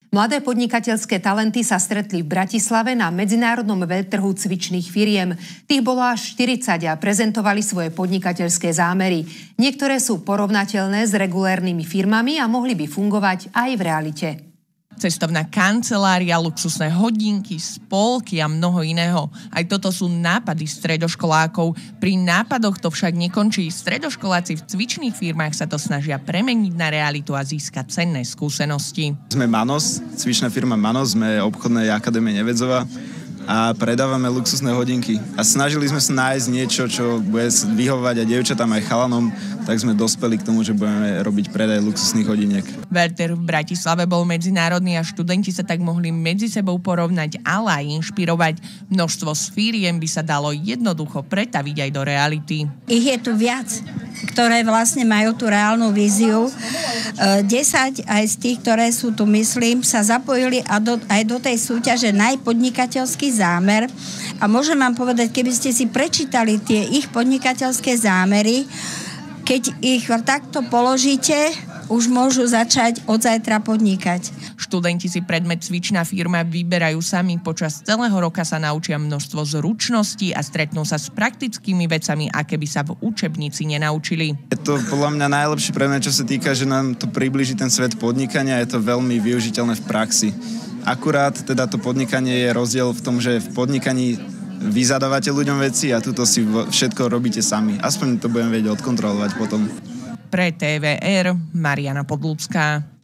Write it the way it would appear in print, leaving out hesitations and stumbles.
Mladé podnikateľské talenty sa stretli v Bratislave na medzinárodnom veľtrhu cvičných firiem. Tých bolo až 40 a prezentovali svoje podnikateľské zámery. Niektoré sú porovnateľné s regulérnymi firmami a mohli by fungovať aj v realite. Cestovná kancelária, luxusné hodinky, spolky a mnoho iného. Aj toto sú nápady stredoškolákov. Pri nápadoch to však nekončí. Stredoškoláci v cvičných firmách sa to snažia premeniť na realitu a získať cenné skúsenosti. Sme Manos, cvičná firma Manos, sme obchodnej akadémie Nevedzova a predávame luxusné hodinky. A snažili sme sa nájsť niečo, čo bude vyhovovať aj dievčatám, aj chalanom, tak sme dospeli k tomu, že budeme robiť predaj luxusných hodiniek. Veľtrh v Bratislave bol medzinárodný a študenti sa tak mohli medzi sebou porovnať, ale aj inšpirovať. Množstvo z firiem by sa dalo jednoducho pretaviť aj do reality. Ich je tu viac, ktoré vlastne majú tú reálnu víziu. 10 aj z tých, ktoré sú tu, myslím, sa zapojili aj do tej súťaže Najpodnikateľský zámer. A môžem vám povedať, keby ste si prečítali tie ich podnikateľské zámery, keď ich takto položíte, už môžu začať od zajtra podnikať. Študenti si predmet cvičná firma vyberajú sami. Počas celého roka sa naučia množstvo zručností a stretnú sa s praktickými vecami, aké by sa v učebnici nenaučili. Je to podľa mňa najlepší predmet, čo sa týka, že nám to priblíži ten svet podnikania. Je to veľmi využiteľné v praxi. Akurát teda to podnikanie je rozdiel v tom, že v podnikaní vy zadávate ľuďom veci a tuto si všetko robíte sami. Aspoň to budem vedieť odkontrolovať potom. Pre TVR Mariana Podlucká.